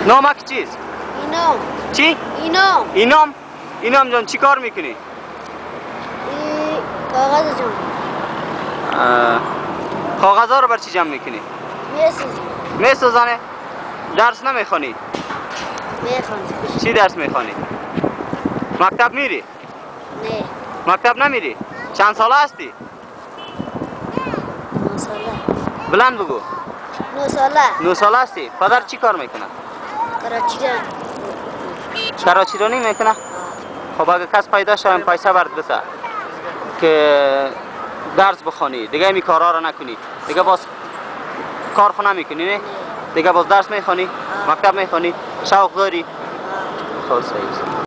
نامک چیست؟ اینام. چی؟ اینام. اینام؟ اینام جان چی کار میکنی؟ کاغذ جان. کاغذ ها رو بر چی جمع میکنی؟ میسوزانه؟ درس نمیخونی؟ میخونم. چی درس میخونی؟ مکتب میری؟ نه. مکتب نمیری؟ چند ساله هستی؟ 9 ساله. بلند بگو. 9 ساله. 9 ساله هستی؟ پدر چی کار میکنه؟ کراچیرانی میکنه؟ خب اگه کس پیدا شد پیسه برد بده که درس بخونی دیگه این کارا رو نکنی دیگه باز کارخونه میکنی نه؟ دیگه باز درس میخونی؟ مکتب میخونی؟ شوق داری؟ خب صحیح.